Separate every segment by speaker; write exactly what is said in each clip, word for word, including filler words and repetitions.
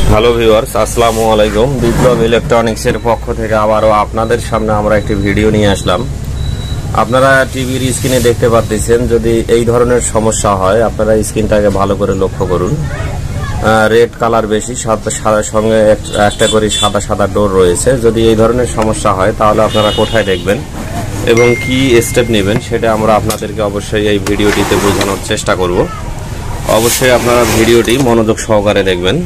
Speaker 1: Hello viewers, আসসালামু আলাইকুম। বিপ্লব ইলেকট্রনিক্সের পক্ষ থেকে আবারও আপনাদের সামনে আমরা একটি ভিডিও নিয়ে আসলাম। আপনারা টিভির স্ক্রিনে দেখতে পাচ্ছেন, যদি এই ধরনের সমস্যা হয় আপনারা স্ক্রিনটাকে ভালো করে লক্ষ্য করুন। রেড কালার বেশি, সাদা সঙ্গে একটা করে সাদা সাদা ডোর রয়েছে। যদি এই ধরনের সমস্যা হয় তাহলে আপনারা কোথায় দেখবেন এবং কি স্টেপ নেবেন সেটা আমরা আপনাদেরকে অবশ্যই এই ভিডিওটিতে বোঝানোর চেষ্টা করব। অবশ্যই আপনারা ভিডিওটি মনোযোগ সহকারে দেখবেন।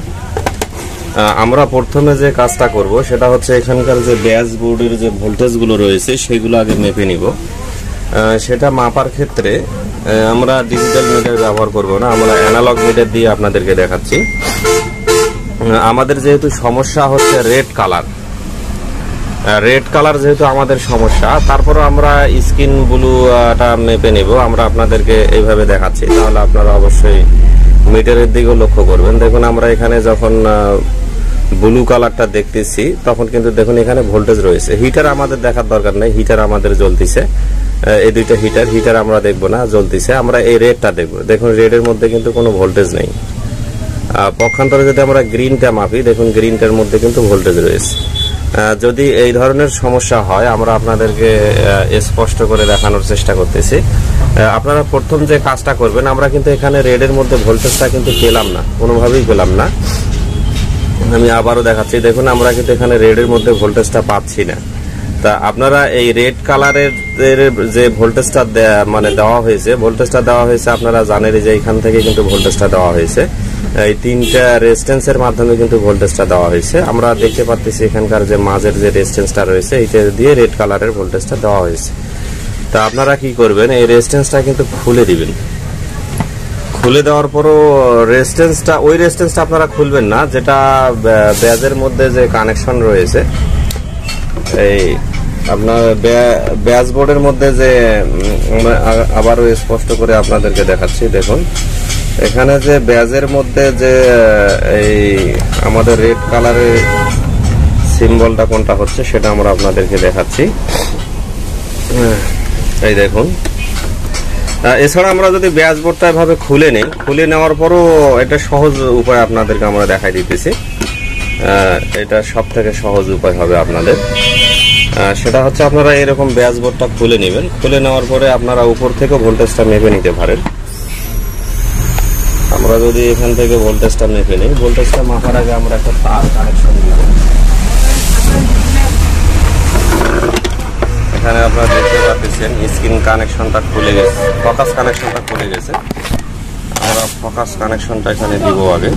Speaker 1: আমরা প্রথমে যে কাজটা করব সেটা হচ্ছে এখানকার যে ড্যাশবোর্ডের যে ভোল্টেজগুলো রয়েছে সেগুলো আগে মেপে নিব। সেটা মাপার ক্ষেত্রে আমরা ডিজিটাল মিটার ব্যবহার করব না, আমরা অ্যানালগ মিটার দিয়ে আপনাদেরকে দেখাচ্ছি। আমাদের যেহেতু সমস্যা হচ্ছে রেড কালার, রেড কালার যেহেতু আমাদের সমস্যা, তারপর আমরা স্ক্রিন ব্লুটা মেপে নিব। আমরা আপনাদেরকে এইভাবে দেখাচ্ছি, তাহলে আপনারা অবশ্যই মিটারের দিকেও লক্ষ্য করবেন। দেখুন আমরা এখানে যখন ব্লু কালারটা দেখতেছি তখন কিন্তু দেখুন এখানে ভোল্টেজ রয়েছে। হিটার আমাদের দেখার দরকার নেই, হিটার আমাদের জ্বলতিছে। এই দুইটা হিটার হিটার আমরা দেখবো না, জ্বলতিছে। আমরা এই রেডটা দেখবো। দেখুন রেডের মধ্যে কিন্তু কোনো ভোল্টেজ নেই। পক্ষান্তরে যদি আমরা গ্রিনটা মাপি, দেখুন গ্রিনটার মধ্যে কিন্তু ভোল্টেজ রয়েছে। যদি এই ধরনের সমস্যা হয় আমরা আপনাদেরকে স্পষ্ট করে দেখানোর চেষ্টা করতেছি। আপনারা প্রথম যে কাজটা করবেন, আমরা কিন্তু এখানে রেডের মধ্যে ভোল্টেজটা কিন্তু পেলাম না, কোনোভাবেই পেলাম না। আমি আবারও দেখাচ্ছি, দেখুন আমরা কিন্তু এখানে রেডের মধ্যে ভোল্টেজটা পাচ্ছি না। তা আপনারা এই রেড কালারের যে ভোল্টেজটা মানে দেওয়া হয়েছে, ভোল্টেজটা দেওয়া হয়েছে আপনারা জানেন যে এখান থেকে কিন্তু ভোল্টেজটা দেওয়া হয়েছে। এই তিনটা রেজিস্ট্যান্সের মাধ্যমে কিন্তু ভোল্টেজটা দেওয়া হয়েছে। আমরা দেখতে পাচ্ছি এখানকার যে মাঝের যে রেজিস্ট্যান্সটা রয়েছে এইটা দিয়ে রেড কালারের ভোল্টেজটা দেওয়া হয়েছে। তা আপনারা কি করবেন, এই রেজিস্ট্যান্সটা কিন্তু খুলে দিবেন। খুলে দেওয়ার পরও রেজিস্ট্যান্সটা, ওই রেজিস্ট্যান্সটা আপনারা খুলবেন না যেটা ব্যাজের মধ্যে যে কানেকশন রয়েছে। এই আপনার ব্যাজ বোর্ডের মধ্যে যে, আবারও স্পষ্ট করে আপনাদেরকে দেখাচ্ছি, দেখুন এখানে যে ব্যাজের মধ্যে যে এই আমাদের রেড কালারের সিম্বলটা কোনটা হচ্ছে সেটা আমরা আপনাদেরকে দেখাচ্ছি। এই দেখুন, এছাড়া আমরা যদি ব্যাজ বোর্ডটা এভাবে খুলে নিই, খুলে নেওয়ার পরও এটা সহজ উপায় আপনাদেরকে আমরা দেখাই দিতেছি। এটা সব থেকে সহজ উপায় হবে আপনাদের। সেটা হচ্ছে আপনারা এরকম ব্যাজ বোর্ডটা খুলে নেবেন। খুলে নেওয়ার পরে আপনারা উপর থেকে ভোল্টেজটা মেপে নিতে পারেন। আমরা যদি এখান থেকে ভোল্টেজটা মেপে নিই, ভোল্টেজটা মাপার আগে আমরা একটা তার কানেকশন দিব। এখানে আপনারা দেখতে পাচ্ছেন স্ক্রিন কানেকশনটা খুলে গেছে, ফোকাস কানেকশনটা খুলে গেছে। আমরা ফোকাস কানেকশনটা এখানে দিব আগে।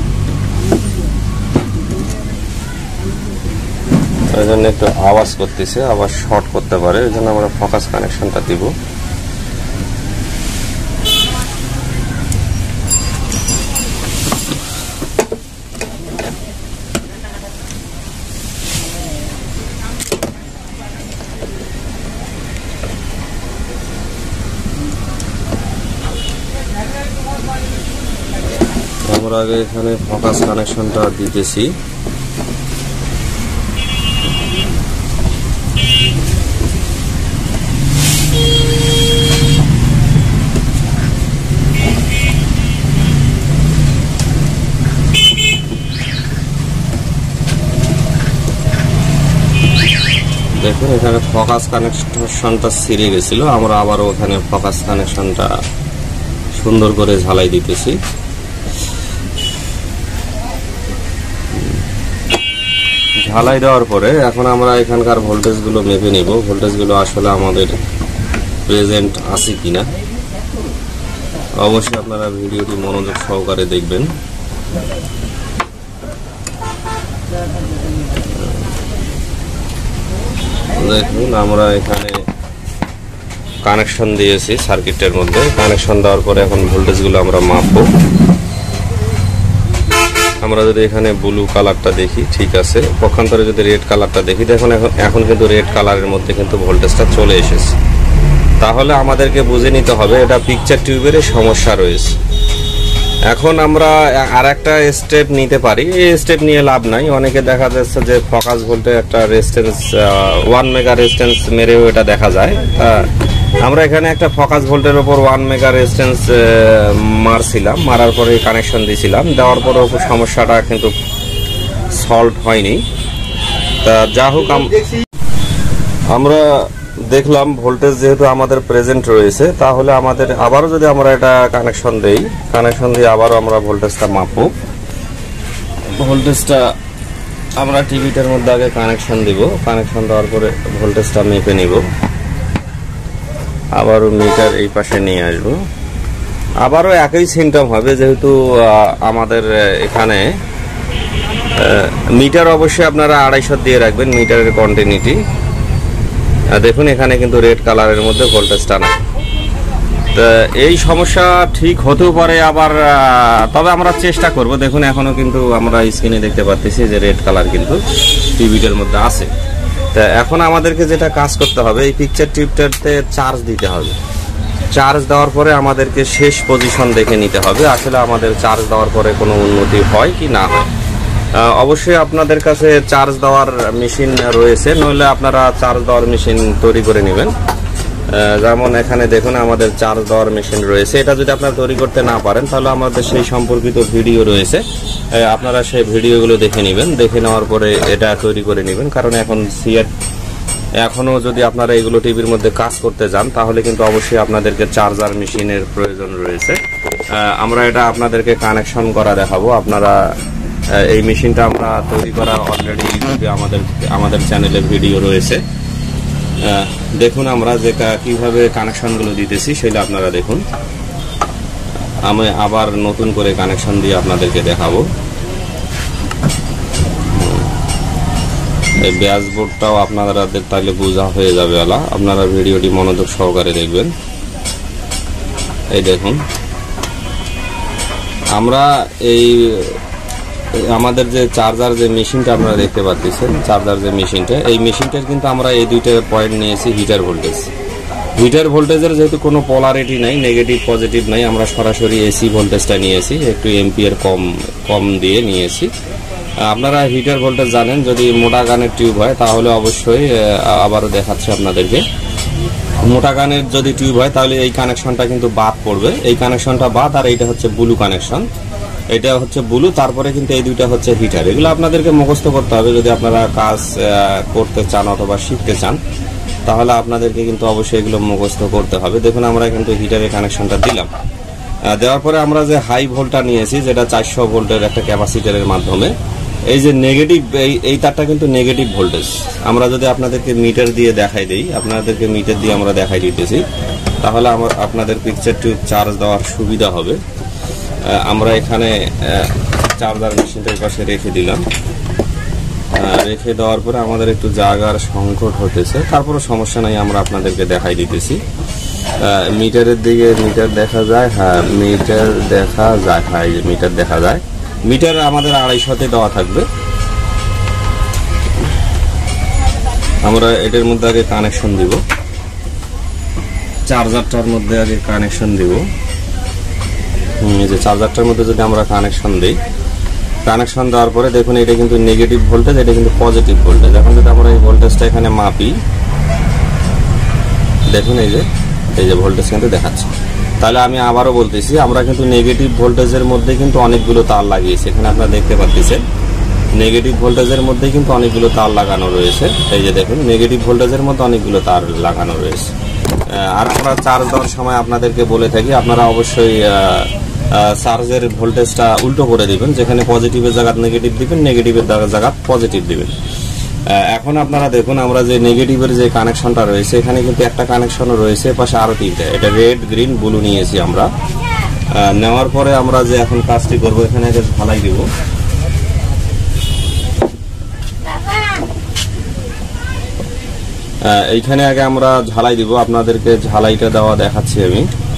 Speaker 1: এই জন্য একটু আওয়াজ করতেছে, আবার শর্ট করতে পারে, এই জন্য আমরা ফোকাস কানেকশনটা দিব। আমরা আগে এখানে ফোকাস কানেকশনটা দিতেছি। দেখুন এখানে ফোকাস কানেকশনটা ছিঁড়ে গেছিল, আমরা আবারও ওখানে ফোকাস কানেকশনটা সুন্দর করে ঝালাই দিতেছি। ঝালাই দেওয়ার পরে এখন আমরা এখানকার ভোল্টেজগুলো মেপে নিব, ভোল্টেজগুলো আসলে আমাদের প্রেজেন্ট আছে কিনা। অবশ্যই আপনারা ভিডিওটি মনোযোগ সহকারে দেখবেন। দেখুন আমরা এখানে কানেকশন দিয়েছি সার্কিটের মধ্যে। কানেকশন দেওয়ার পরে এখন ভোল্টেজগুলো আমরা মাপবো। আমরা যদি এখানে ব্লু কালারটা দেখি, ঠিক আছে। পক্ষান্তরে যদি রেড কালারটা দেখি, দেখুন এখন এখন কিন্তু রেড কালারের মধ্যে কিন্তু ভোল্টেজটা চলে এসেছে। তাহলে আমাদেরকে বুঝে নিতে হবে এটা পিকচার টিউবের সমস্যা রয়েছে। এখন আমরা আর একটা স্টেপ নিতে পারি। এই স্টেপ নিয়ে লাভ নাই, অনেকে দেখা যাচ্ছে যে ফোকাস ভোল্টে একটা রেজিস্ট্যান্স ওয়ান মেগা রেজিস্ট্যান্স মেরেও এটা দেখা যায়। আমরা এখানে একটা ফোকাস ভোল্টের উপর ওয়ান মেগা রেজিস্ট্যান্স মারছিলাম, মারার পরে কানেকশন দিয়েছিলাম, দেওয়ার পরেও সমস্যাটা কিন্তু সল্ট হয়নি। তা যা হোক, আমরা দেখলাম ভোল্টেজ যেহেতু আমাদের প্রেজেন্ট রয়েছে, তাহলে আমাদের আবারও যদি আমরা এটা কানেকশন দেই, কানেকশন দিয়ে আবারও আমরা ভোল্টেজটা মাপব। ভোল্টেজটা আমরা টিভিটার মধ্যে আগে কানেকশন দিব, কানেকশন দেওয়ার পরে ভোল্টেজটা মেপে নিব। আবারও মিটার এই পাশে নিয়ে আসবো, আবারও একই সিমটম হবে, যেহেতু আমাদের এখানে মিটার অবশ্যই আপনারা আড়াইশো দিয়ে রাখবেন, মিটারের কন্টিনিউটি। দেখুন এখানে কিন্তু রেড কালারের মধ্যে ভোল্টেজটা না। তো এই সমস্যা ঠিক হতেও পারে আবার, তবে আমরা চেষ্টা করব। দেখুন এখনো কিন্তু আমরা স্ক্রিনে দেখতে পাচ্ছি যে রেড কালার কিন্তু টিভিটার মধ্যে আছে। তা এখন আমাদেরকে যেটা কাজ করতে হবে, এই পিকচার টিপটাতে চার্জ দিতে হবে। চার্জ দেওয়ার পরে আমাদেরকে শেষ পজিশন দেখে নিতে হবে, আসলে আমাদের চার্জ দেওয়ার পরে কোনো উন্নতি হয় কি না হয়। অবশ্যই আপনাদের কাছে চার্জ দেওয়ার মেশিন রয়েছে, নইলে আপনারা চার্জ দেওয়ার মেশিন তৈরি করে নেবেন। যেমন এখানে দেখুন আমাদের চার্জ দেওয়ার মেশিন রয়েছে। এটা যদি আপনারা তৈরি করতে না পারেন, তাহলে আমাদের সেই সম্পর্কিত ভিডিও রয়েছে, আপনারা সেই ভিডিওগুলো দেখে নেবেন। দেখে নেওয়ার পরে এটা তৈরি করে নেবেন, কারণ এখন সিএট এখনো যদি আপনারা এগুলো টিভির মধ্যে কাজ করতে যান, তাহলে কিন্তু অবশ্যই আপনাদেরকে চার্জার মেশিনের প্রয়োজন রয়েছে। আমরা এটা আপনাদেরকে কানেকশন করা দেখাবো। আপনারা এই মেশিনটা আমরা তৈরি করা অলরেডি ইউটিউবে আমাদের আমাদের চ্যানেলে ভিডিও রয়েছে। দেখুন আমরা যে কিভাবে কানেকশনগুলো দিতেছি সেটা আপনারা দেখুন। আমি আবার নতুন করে কানেকশন দিয়ে আপনাদেরকে দেখাবো। এই ব্যাসবোর্ডটাও আপনাদের তাহলে বোঝা হয়ে যাবে, আলা আপনারা ভিডিওটি মনোযোগ সহকারে দেখবেন। এই দেখুন আমরা এই আমাদের যে চার্জার যে মেশিনটা আপনারা দেখতে পাচ্ছেন, চার্জার যে মেশিনটা, এই মেশিনটার কিন্তু আমরা এই দুইটা পয়েন্ট নিয়েছি হিটার ভোল্টেজ। হিটার ভোল্টেজের যেহেতু কোনো পোলারিটি নাই, নেগেটিভ পজিটিভ নাই, আমরা সরাসরি এসি ভোল্টেজটা নিয়েছি, একটু এম্পিয়ার কম কম দিয়ে নিয়েছি। আপনারা হিটার ভোল্টেজ জানেন, যদি মোটা গানের টিউব হয় তাহলে অবশ্যই আবারও দেখাচ্ছে আপনাদেরকে, মোটা গানের যদি টিউব হয় তাহলে এই কানেকশনটা কিন্তু বাদ পড়বে, এই কানেকশনটা বাদ। আর এইটা হচ্ছে ব্লু কানেকশন, এটা হচ্ছে ব্লু, তারপরে কিন্তু এই দুইটা হচ্ছে হিটার। এগুলো আপনাদেরকে মুখস্থ করতে হবে যদি আপনারা কাজ করতে চান অথবা শিখতে চান, তাহলে আপনাদেরকে কিন্তু অবশ্যই এগুলো মুখস্থ করতে হবে। দেখুন আমরা কিন্তু হিটারের কানেকশনটা দিলাম, দেওয়ার পরে আমরা যে হাই ভোল্টটা নিয়েছি, যেটা চারশো ভোল্টের একটা ক্যাপাসিটারের মাধ্যমে, এই যে নেগেটিভ এই তারটা কিন্তু নেগেটিভ ভোল্টেজ। আমরা যদি আপনাদেরকে মিটার দিয়ে দেখাই দিই, আপনাদেরকে মিটার দিয়ে আমরা দেখাই দিতেছি, তাহলে আমার আপনাদের পিকচার টিউব চার্জ দেওয়ার সুবিধা হবে। আমরা এখানে চার্জার মেশিনটার পাশে রেখে দিলাম, রেখে দেওয়ার পরে আমাদের একটু জায়গার সংকট হতেছে, তারপরে সমস্যা নাই, আমরা আপনাদেরকে দেখাই দিতেছি। মিটারের দিকে মিটার দেখা যায়, হ্যাঁ মিটার দেখা যায়, হ্যাঁ মিটার দেখা যায়। মিটার আমাদের আড়াইশোতে দেওয়া থাকবে। আমরা এটার মধ্যে আগে কানেকশন দিব, চার্জারটার মধ্যে আগে কানেকশন দিব। এই যে চার্জারটার মধ্যে যদি আমরা কানেকশন দিই, কানেকশন দেওয়ার পরে দেখুন এটা কিন্তু নেগেটিভ ভোল্টেজ, এটা কিন্তু পজিটিভ ভোল্টেজ। এখন যদি আমরা এই ভোল্টেজটা এখানে মাপি, দেখুন এই যে এই যে ভোল্টেজ কিন্তু দেখাচ্ছে। তাহলে আমি আবারও বলতেছি, আমরা কিন্তু নেগেটিভ ভোল্টেজের মধ্যে কিন্তু অনেকগুলো তার লাগিয়েছি। এখানে আপনারা দেখতে পাচ্ছেন নেগেটিভ ভোল্টেজের মধ্যে কিন্তু অনেকগুলো তার লাগানো রয়েছে। এই যে দেখুন নেগেটিভ ভোল্টেজের মধ্যে অনেকগুলো তার লাগানো রয়েছে। আর আমরা চার্জ দেওয়ার সময় আপনাদেরকে বলে থাকি, আপনারা অবশ্যই চার্জের ভোল্টেজটা উল্টো করে দিবেন, যেখানে পজিটিভের জায়গা নেগেটিভ দিবেন, নেগেটিভের জায়গা পজিটিভ দিবেন। এখন আপনারা দেখুন আমরা যে নেগেটিভের যে কানেকশনটা রয়েছে, এখানে কিন্তু একটা কানেকশনও রয়েছে, পাশে আরো তিনটা, এটা রেড গ্রিন ব্লু নিয়েছি আমরা। নেওয়ার পরে আমরা যে এখন কাজটি করবো, এখানে আগে ঢালাই দিব। এইখানে আগে আমরা ঝালাই দিব, আপনাদেরকে ঝালাইটা দেওয়া দেখাচ্ছি আমি।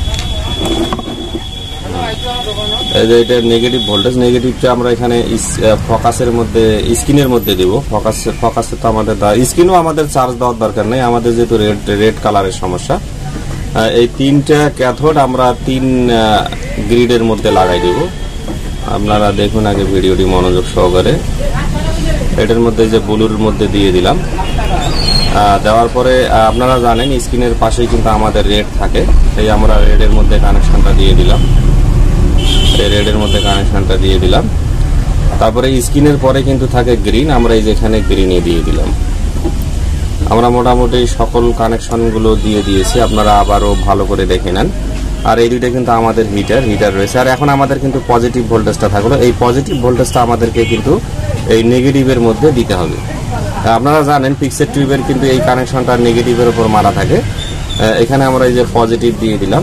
Speaker 1: এই যে এটা নেগেটিভ ভোল্টেজ, নেগেটিভটা আমরা এখানে ফোকাসের মধ্যে স্ক্রিনের মধ্যে দিব। ফোকাস ফোকাসে তো আমাদের স্ক্রিনও আমাদের চার্জ দেওয়ার দরকার নেই, আমাদের যেহেতু রেড রেড কালারের সমস্যা। এই তিনটা ক্যাথোড আমরা তিন গ্রিডের মধ্যে লাগাই দিব। আপনারা দেখুন আগে ভিডিওটি মনোযোগ সহকারে। এটার মধ্যে যে ব্লুর মধ্যে দিয়ে দিলাম, দেওয়ার পরে আপনারা জানেন স্ক্রিনের পাশেই কিন্তু আমাদের রেড থাকে, এই আমরা রেডের মধ্যে কানেকশনটা দিয়ে দিলাম। এই রেডের মধ্যে কানেকশনটা দিয়ে দিলাম। তারপরে স্ক্রিনের পরে কিন্তু থাকে গ্রিন, আমরা এই যেখানে গ্রিনে দিয়ে দিলাম। আমরা মোটামুটি সকল কানেকশনগুলো দিয়ে দিয়েছি, আপনারা আবারও ভালো করে দেখে নেন। আর এই দুইটা কিন্তু আমাদের হিটার হিটার রয়েছে। আর এখন আমাদের কিন্তু পজিটিভ ভোল্টেজটা থাকলো, এই পজিটিভ ভোল্টেজটা আমাদেরকে কিন্তু এই নেগেটিভের মধ্যে দিতে হবে। আপনারা জানেন পিক্সের টিউবের কিন্তু এই কানেকশনটা নেগেটিভের উপর মারা থাকে। এখানে আমরা এই যে পজিটিভ দিয়ে দিলাম,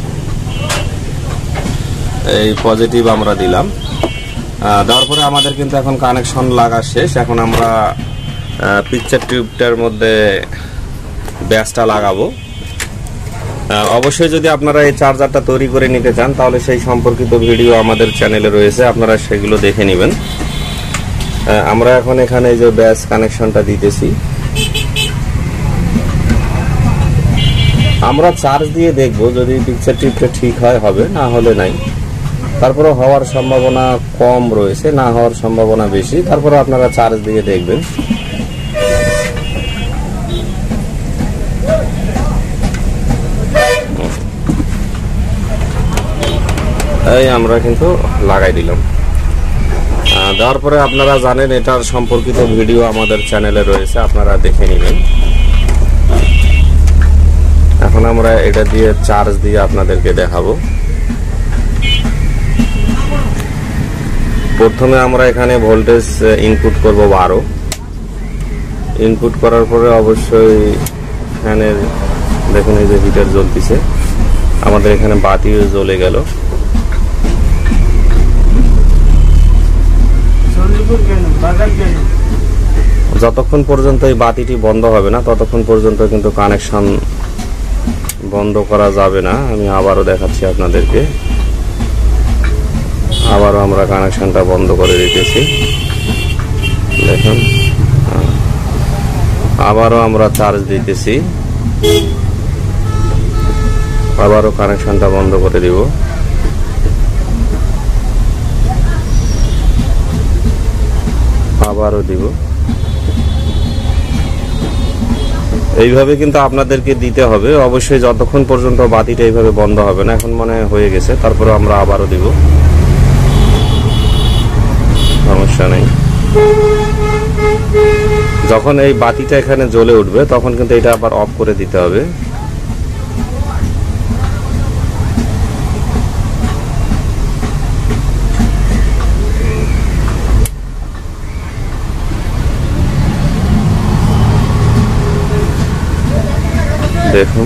Speaker 1: এই পজিটিভ আমরা দিলাম। দেওয়ার পরে আমাদের কিন্তু এখন কানেকশন লাগা শেষ। এখন আমরা পিকচার টিউবটার মধ্যে ব্যাসটা লাগাবো। অবশ্যই যদি আপনারা এই চার্জারটা তৈরি করে নিতে চান তাহলে সেই সম্পর্কিত ভিডিও আমাদের চ্যানেলে রয়েছে, আপনারা সেগুলো দেখে নেবেন। আমরা এখন এখানে এই যে ব্যাস কানেকশনটা দিতেছি। আমরা চার্জ দিয়ে দেখব, যদি পিকচার টিউবটা ঠিক হয় হবে, না হলে নাই। তারপরে হওয়ার সম্ভাবনা কম রয়েছে, না হওয়ার সম্ভাবনা বেশি। তারপরে আপনারা চার্জ দিয়ে দেখবেন। এই আমরা কিন্তু লাগাই দিলাম। দেওয়ার পরে আপনারা জানেন এটার সম্পর্কিত ভিডিও আমাদের চ্যানেলে রয়েছে, আপনারা দেখে নেবেন। এখন আমরা এটা দিয়ে চার্জ দিয়ে আপনাদেরকে দেখাবো। প্রথমে আমরা এখানে ভোল্টেজ ইনপুট করব বারো। ইনপুট করার পরে অবশ্যই ফ্যানের দেখুন এই যে হিটার জ্বলতেছে, আমাদের এখানে বাতিও জ্বলে গেল। যতক্ষণ পর্যন্ত এই বাতিটি বন্ধ হবে না ততক্ষণ পর্যন্ত কিন্তু কানেকশন বন্ধ করা যাবে না। আমি আবারও দেখাচ্ছি আপনাদেরকে। আবারও আমরা কানেকশনটা বন্ধ করে দিতেছি, দেখুন। আবারও আমরা চার্জ দিতেছি, আবারও কানেকশনটা বন্ধ করে দিব। আবারও দিব। এইভাবে কিন্তু আপনাদেরকে দিতে হবে অবশ্যই, যতক্ষণ পর্যন্ত বাতিটা এইভাবে বন্ধ হবে না। এখন মনে হয়ে গেছে, তারপরে আমরা আবারও দিব, সমস্যা নেই। যখন এই বাতিটা এখানে জ্বলে উঠবে তখন কিন্তু এটা আবার অফ করে দিতে হবে। দেখুন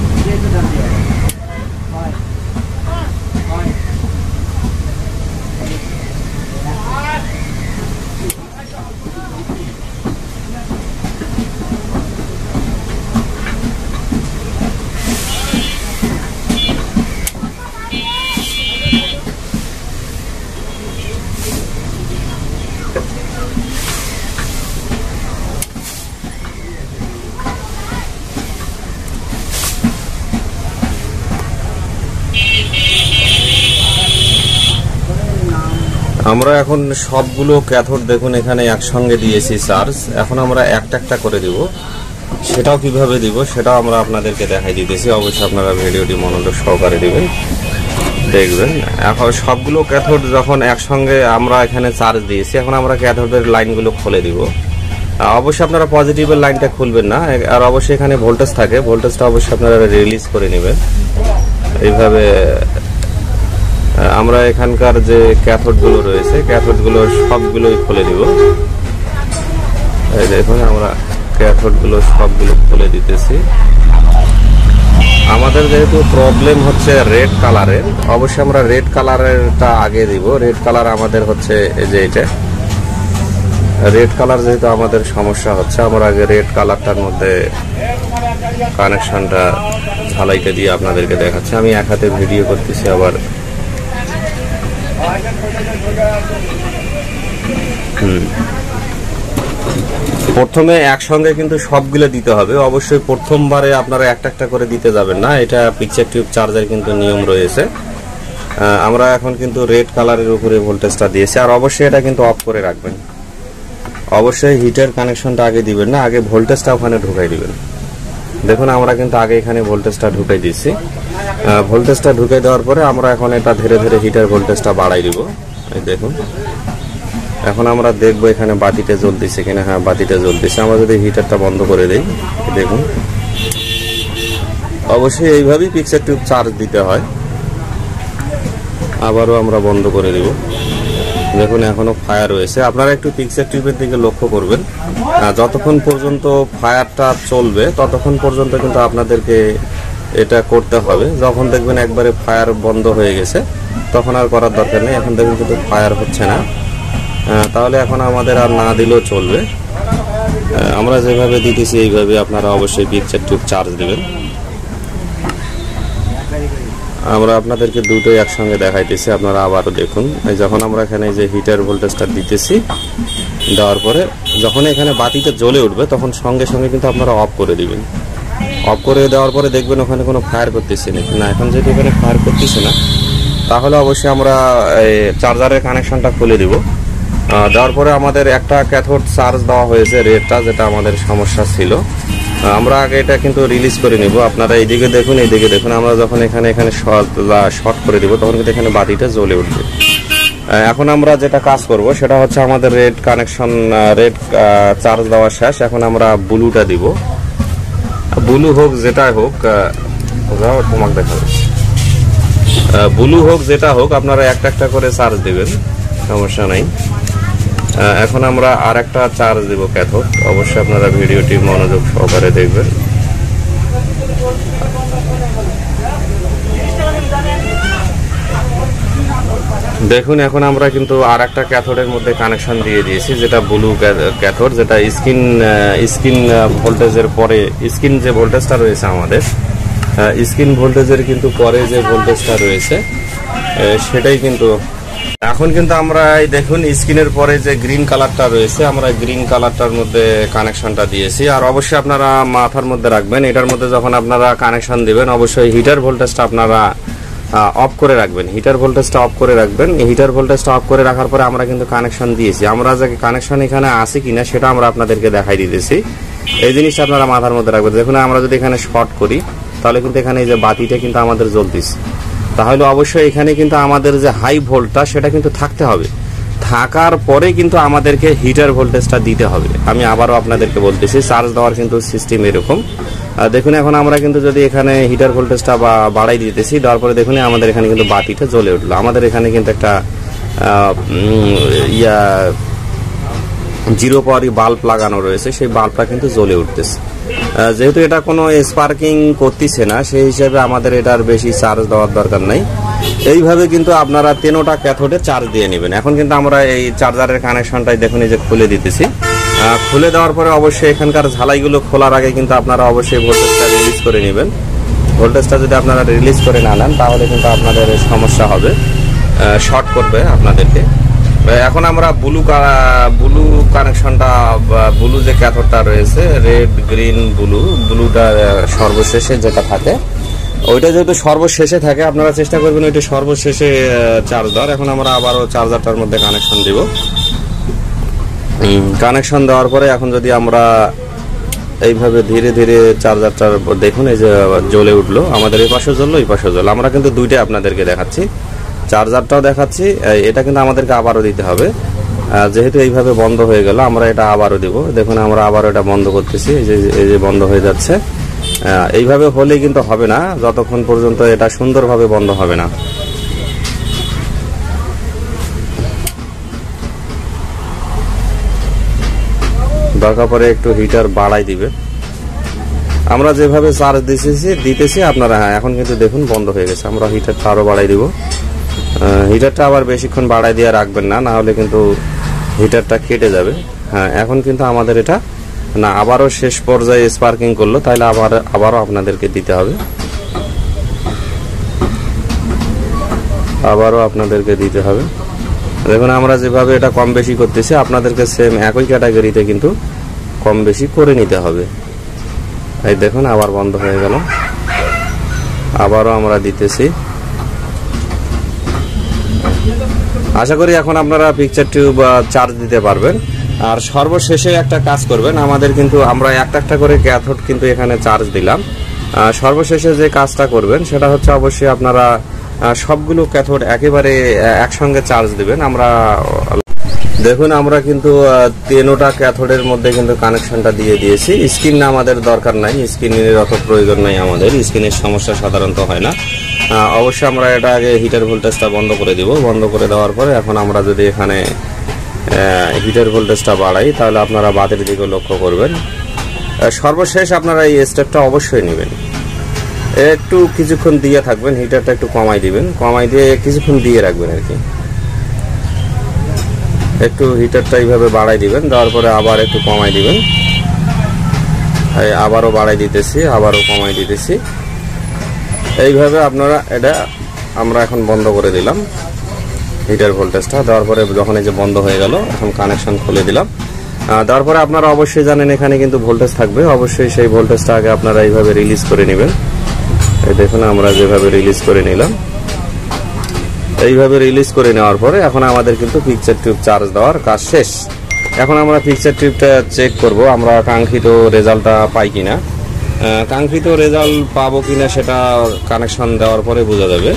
Speaker 1: আমরা এখন সবগুলো ক্যাথোড দেখুন এখানে একসঙ্গে দিয়েছি চার্জ। এখন আমরা একটা একটা করে দিব, সেটাও কিভাবে দিব সেটাও আমরা আপনাদেরকে দেখাই দিতেছি। অবশ্যই আপনারা ভিডিওটি মনোযোগ সহকারে দিবেন, দেখবেন। এখন সবগুলো ক্যাথোড যখন একসঙ্গে আমরা এখানে চার্জ দিয়েছি, এখন আমরা ক্যাথোডের লাইনগুলো খুলে দিব। অবশ্যই আপনারা পজিটিভের লাইনটা খুলবেন না, আর অবশ্যই এখানে ভোল্টেজ থাকে, ভোল্টেজটা অবশ্যই আপনারা রিলিজ করে নেবেন। এইভাবে আমরা এখানকার যে ক্যাথোডগুলো রয়েছে ক্যাথোডগুলো সবগুলোই খুলে দিব। এই দেখুন আমরা ক্যাথোডগুলো সবগুলো খুলে দিতেছি। আমাদের যেহেতু প্রবলেম হচ্ছে রেড কালারের, অবশ্যই আমরা রেড কালারেরটা আগে দিব। রেড কালার আমাদের হচ্ছে এই যে এটা রেড কালার, যেহেতু আমাদের সমস্যা হচ্ছে, আমরা আগে রেড কালারটার মধ্যে কানেকশনটা ঝালাইটা দিয়ে আপনাদেরকে দেখাচ্ছি। আমি এক হাতে ভিডিও করতেছি আবার। হুম প্রথমে একসঙ্গে কিন্তু সবগুলো দিতে হবে। অবশ্যই প্রথমবারে আপনারা একটা একটা করে দিতে যাবেন না, এটা পিকচার টিউব চার্জার কিন্তু নিয়ম রয়েছে। আমরা এখন কিন্তু রেড কালারের উপরে ভোল্টেজটা দিয়েছি। আর অবশ্যই এটা কিন্তু অফ করে রাখবেন। অবশ্যই হিটার কানেকশনটা আগে দিবেন না, আগে ভোল্টেজটা ওখানে ঢুকাই দিবেন। দেখুন আমরা কিন্তু আগে এখানে ভোল্টেজটা ঢুকাই দিয়েছি। ভোল্টেজটা ঢুকে দেওয়ার পরে আমরা এখন এটা ধীরে ধীরে হিটার ভোল্টেজটা বাড়াই দিব। এই দেখুন এখন আমরা দেখবো এখানে বাতিটা জ্বলতেছে কিনা। হ্যাঁ, বাতিটা জ্বলতেছে। আমরা যদি হিটারটা বন্ধ করে দেই, দেখুন অবশ্যই এইভাবেই পিকচার টিউব চার্জ দিতে হয়। আবারও আমরা বন্ধ করে দিব। দেখুন এখনো ফায়ার রয়েছে। আপনারা একটু পিকচার টিউবের দিকে লক্ষ্য করবেন। যতক্ষণ পর্যন্ত ফায়ারটা চলবে ততক্ষণ পর্যন্ত কিন্তু আপনাদেরকে এটা করতে হবে। যখন দেখবেন একবারে ফায়ার বন্ধ হয়ে গেছে তখন আর করার দরকার নেই। এখন দেখুন কিন্তু ফায়ার হচ্ছে না, তাহলে এখন আমাদের আর না দিলেও চলবে। আমরা যেভাবে দিতেছি এইভাবে আপনারা অবশ্যই পিকচার টিউব চার্জ দেবেন। আমরা আপনাদেরকে দুটোই একসঙ্গে দেখাইতেছি, আপনারা আবারও দেখুন। যখন আমরা এখানে যে হিটার ভোল্টেজটা দিতেছি, দেওয়ার পরে যখন এখানে বাতিটা জ্বলে উঠবে তখন সঙ্গে সঙ্গে কিন্তু আপনারা অফ করে দিবেন। অফ করে দেওয়ার পরে দেখবেন ওখানে কোনো ফায়ার করতেছে না। এখন যেহেতু এখানে ফায়ার করতেছে না, তাহলে অবশ্যই আমরা চার্জারের কানেকশনটা খুলে দিব। দেওয়ার পরে আমাদের একটা ক্যাথোড চার্জ দেওয়া হয়েছে রেডটা, যেটা আমাদের সমস্যা ছিল। আমরা আগে এটা কিন্তু রিলিজ করে নিব। আপনারা এইদিকে দেখুন, এইদিকে দেখুন। আমরা যখন এখানে এখানে শর্ট করে দিব তখন কিন্তু এখানে বাতিটা জ্বলে উঠবে। এখন আমরা যেটা কাজ করব সেটা হচ্ছে আমাদের রেড কানেকশন, রেড চার্জ দেওয়া শেষ। এখন আমরা ব্লুটা দিব। ব্লু হোক যেটাই হোক, তোমাকে দেখাবো, ব্লু হোক যেটা হোক আপনারা একটা একটা করে চার্জ দিবেন, সমস্যা নাই। এখন আমরা আর একটা চার্জ দিব ক্যাথোড। অবশ্যই আপনারা ভিডিওটি মনোযোগ সহকারে দেখবেন। দেখুন এখন আমরা কিন্তু আর একটা ক্যাথোডের মধ্যে কানেকশন দিয়ে দিয়েছি, যেটা ব্লু ক্যাথোড, যেটা স্ক্রিন স্ক্রিন ভোল্টেজের পরে, স্ক্রিন যে ভোল্টেজটা রয়েছে আমাদের, স্ক্রিন ভোল্টেজের কিন্তু পরে যে ভোল্টেজটা রয়েছে সেটাই কিন্তু এখন কিন্তু আমরা দেখুন স্ক্রিনের পরে যে গ্রিন কালারটা রয়েছে, আমরা গ্রিন কালারটার মধ্যে কানেকশনটা দিয়েছি। আর অবশ্যই আপনারা মাথার মধ্যে রাখবেন, এটার মধ্যে যখন আপনারা কানেকশন দিবেন অবশ্যই হিটার ভোল্টেজটা আপনারা অফ করে রাখবেন। হিটার ভোল্টেজটা অফ করে রাখবেন। হিটার ভোল্টেজটা অফ করে রাখার পরে আমরা কিন্তু কানেকশন দিয়েছি। আমরা যে কানেকশন এখানে আছে কিনা সেটা আমরা আপনাদেরকে দেখাই দিতেছি। এই জিনিসটা আপনারা মাথার মধ্যে রাখবেন। দেখুন আমরা যদি এখানে শর্ট করি তাহলে কিন্তু এখানে এই যে বাতিটা কিন্তু আমাদের জ্বলতেছে। তাহলে অবশ্যই এখানে কিন্তু আমাদের যে হাই ভোল্টটা সেটা কিন্তু থাকতে হবে। থাকার পরে কিন্তু আমাদেরকে হিটার ভোল্টেজটা দিতে হবে। আমি আবারও আপনাদেরকে বলতেছি, চার্জ দেওয়ার কিন্তু সিস্টেম এরকম। দেখুন এখন আমরা কিন্তু যদি এখানে হিটার ভোল্টেজটা বা বাড়াই দিতেছি, দেওয়ার পরে দেখুন আমাদের এখানে কিন্তু বাতিটা জ্বলে উঠলো। আমাদের এখানে কিন্তু একটা ইয়া জিরো পাওয়ারি বাল্ব লাগানো রয়েছে, সেই বাল্বটা কিন্তু জ্বলে উঠতেছে। যেহেতু এটা কোনো স্পার্কিং করতেছে না, সেই হিসাবে আমাদের এটার বেশি চার্জ দেওয়ার দরকার নাই। এইভাবে কিন্তু আপনারা তিনোটা ক্যাথোডে চার্জ দিয়ে নেবেন। এখন কিন্তু আমরা এই চার্জারের কানেকশনটাই দেখুন এই যে খুলে দিতেছি। খুলে দেওয়ার পরে অবশ্যই এখানকার ঝালাইগুলো খোলার আগে কিন্তু আপনারা অবশ্যই ভোল্টেজটা রিলিজ করে নেবেন। ভোল্টেজটা যদি আপনারা রিলিজ করে না নেন তাহলে কিন্তু আপনাদের সমস্যা হবে, শর্ট করবে আপনাদেরকে। এখন আমরা ব্লু ব্লু কানেকশনটা, ব্লু যে ক্যাথোডটা রয়েছে, রেড গ্রিন ব্লু, ব্লুটা সর্বশেষে যেটা থাকে ওইটা যেহেতু সর্বশেষে থাকে আপনারা চেষ্টা করবেন ওইটা সর্বশেষে চার্জ দেওয়ার। এখন আমরা আবারও চার্জারটার মধ্যে কানেকশন দিব। কানেকশন দেওয়ার পরে এখন যদি আমরা এইভাবে ধীরে ধীরে চার্জারটার দেখুন এই যে জ্বলে উঠলো, আমাদের এই পাশে জ্বললো এই পাশে জ্বললো। আমরা কিন্তু দুইটাই আপনাদেরকে দেখাচ্ছি, চার্জারটাও দেখাচ্ছি। এটা কিন্তু আমাদেরকে আবারও দিতে হবে, যেহেতু এইভাবে বন্ধ হয়ে গেল আমরা এটা আবারও দিব। দেখুন আমরা আবারও এটা বন্ধ করতেছি, এই যে এই যে বন্ধ হয়ে যাচ্ছে। এইভাবে হলে কিন্তু হবে না, যতক্ষণ পর্যন্ত এটা সুন্দরভাবে বন্ধ হবে না। দরকার পরে একটু হিটার বাড়াই দিবে। আমরা যেভাবে চার্জ দিতেছি দিতেছি আপনারা, হ্যাঁ এখন কিন্তু দেখুন বন্ধ হয়ে গেছে। আমরা হিটারটা আরো বাড়াই দিব। হিটারটা আবার বেশিক্ষণ বাড়াই দিয়ে রাখবেন না, না হলে কিন্তু হিটারটা কেটে যাবে। হ্যাঁ এখন কিন্তু আমাদের এটা না, আবারও শেষ পর্যায়ে স্পার্কিং করলো, তাহলে আবার আবারও আপনাদেরকে দিতে হবে, আবারও আপনাদেরকে দিতে হবে। দেখুন আমরা যেভাবে এটা কম বেশি করতেছি আপনাদেরকে সেম একই ক্যাটাগরিতে কিন্তু কম বেশি করে নিতে হবে। এই দেখুন আবার বন্ধ হয়ে গেল, আবারও আমরা দিতেছি। আশা করি এখন আপনারা পিকচার টিউব চার্জ দিতে পারবেন। আর সর্বশেষে একটা কাজ করবেন, আমাদের কিন্তু আমরা একটা একটা করে ক্যাথোড কিন্তু এখানে চার্জ দিলাম। সর্বশেষে যে কাজটা করবেন সেটা হচ্ছে অবশ্যই আপনারা সবগুলো ক্যাথোড একেবারে একসঙ্গে চার্জ দিবেন। আমরা দেখুন আমরা কিন্তু তিনোটা ক্যাথোডের মধ্যে কিন্তু কানেকশনটা দিয়ে দিয়েছি। স্ক্রিন আমাদের দরকার নাই, স্ক্রিনের অত প্রয়োজন নাই আমাদের, স্ক্রিনের সমস্যা সাধারণত হয় না। অবশ্যই আমরা এটা আগে হিটার ভোল্টেজটা বন্ধ করে দিব। বন্ধ করে দেওয়ার পরে এখন আমরা যদি এখানে হিটার ভোল্টেজটা বাড়াই তাহলে আপনারা বাতির দিকে লক্ষ্য করবেন। সর্বশেষ আপনারা এই স্টেপটা অবশ্যই নেবেন, একটু কিছুক্ষণ দিয়ে থাকবেন, হিটারটা একটু কমাই দিবেন, কমাই দিয়ে কিছুক্ষণ দিয়ে রাখবেন আর কি। একটু হিটারটা এইভাবে বাড়াই দিবেন, দেওয়ার পরে আবার একটু কমাই দিবেন, আবারও বাড়াই দিতেছি, আবারও কমাই দিতেছি। এইভাবে আপনারা এটা আমরা এখন বন্ধ করে দিলাম হিটার ভোল্টেজটা। দেওয়ার পরে যখন এই যে বন্ধ হয়ে গেল, এখন কানেকশন খুলে দিলাম। দেওয়ার পরে আপনারা অবশ্যই জানেন এখানে কিন্তু ভোল্টেজ থাকবে, অবশ্যই সেই ভোল্টেজটা আগে আপনারা এইভাবে রিলিজ করে নেবেন। এই দেখুন আমরা যেভাবে রিলিজ করে নিলাম, এইভাবে রিলিজ করে নেওয়ার পরে এখন আমাদের কিন্তু পিকচার টিউব চার্জ দেওয়ার কাজ শেষ। এখন আমরা পিকচার টিউবটা চেক করব আমরা কাঙ্ক্ষিত রেজাল্টটা পাই কিনা। কাঙ্ক্ষিত রেজাল্ট পাবো কিনা সেটা কানেকশন দেওয়ার পরে বোঝা যাবে,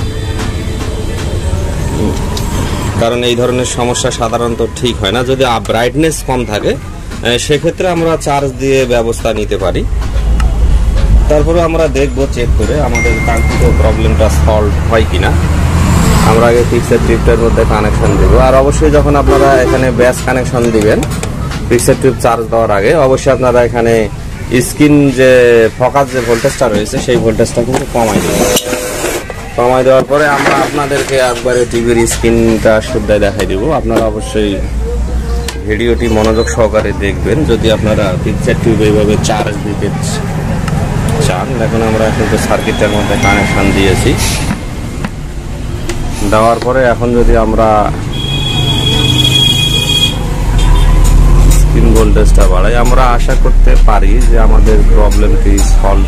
Speaker 1: কারণ এই ধরনের সমস্যা সাধারণত ঠিক হয় না। যদি ব্রাইটনেস কম থাকে সেক্ষেত্রে আমরা চার্জ দিয়ে ব্যবস্থা নিতে পারি। তারপরে আমরা দেখব চেক করে আমাদের কাঙ্ক্ষিত প্রবলেমটা সলভ হয় কিনা। আমরা আগে পিকচার টিউবটার মধ্যে কানেকশন দেব। আর অবশ্যই যখন আপনারা এখানে ব্যাস কানেকশন দিবেন পিকচার টিউব চার্জ দেওয়ার আগে, অবশ্যই আপনারা এখানে স্ক্রিন যে ফোকাস যে ভোল্টেজটা রয়েছে সেই ভোল্টেজটা কিন্তু কমাই দেবেন। কমাই দেওয়ার পরে আমরা আপনাদেরকে একবারে টিভির স্ক্রিনটা শুদ্ধই দেখাই দেব। আপনারা অবশ্যই ভিডিওটি মনোযোগ সহকারে দেখবেন যদি আপনারা পিকচার টিউব এইভাবে চার্জ দিতে চান। দেখুন আমরা কিন্তু সার্কিটটার মধ্যে কানেকশন দিয়েছি, দেওয়ার পরে এখন যদি আমরা স্ক্রিন ভোল্টেজটা বাড়াই, আমরা আশা করতে পারি যে আমাদের প্রবলেমটি সলভ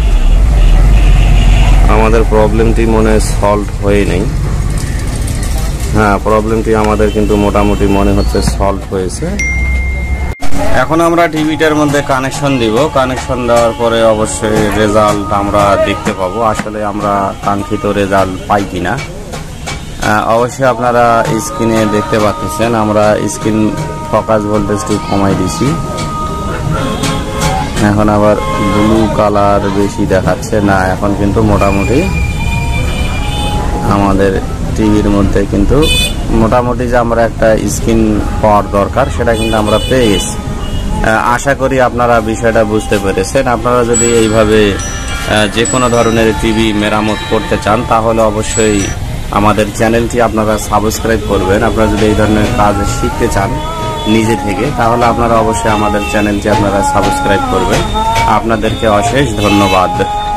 Speaker 1: আমাদের প্রবলেমটি মনে সলভ হয়ে নেই। হ্যাঁ, প্রবলেমটি আমাদের কিন্তু মোটামুটি মনে হচ্ছে সলভ হয়েছে। এখন আমরা টিভিটার মধ্যে কানেকশন দিব। কানেকশন দেওয়ার পরে অবশ্যই রেজাল্ট আমরা দেখতে পাবো আসলে আমরা কাঙ্ক্ষিত রেজাল্ট পাই কিনা। অবশ্যই আপনারা স্ক্রিনে দেখতে পাচ্ছেন আমরা স্ক্রিন ফোকাস ভোল্টেজটি কমাই দিছি। এখন আবার ব্লু কালার বেশি দেখাচ্ছে না, এখন কিন্তু মোটামুটি আমাদের টিভির মধ্যে কিন্তু মোটামুটি যে আমরা একটা স্ক্রিন পাওয়ার দরকার সেটা কিন্তু আমরা পেয়ে গেছি। আশা করি আপনারা বিষয়টা বুঝতে পেরেছেন। আপনারা যদি এইভাবে যে কোনো ধরনের টিভি মেরামত করতে চান তাহলে অবশ্যই আমাদের চ্যানেলটি আপনারা সাবস্ক্রাইব করবেন। আপনারা যদি এই ধরনের কাজ শিখতে চান নিজে থেকে তাহলে আপনারা অবশ্যই আমাদের চ্যানেলটি আপনারা সাবস্ক্রাইব করবেন। আপনাদেরকে অশেষ ধন্যবাদ।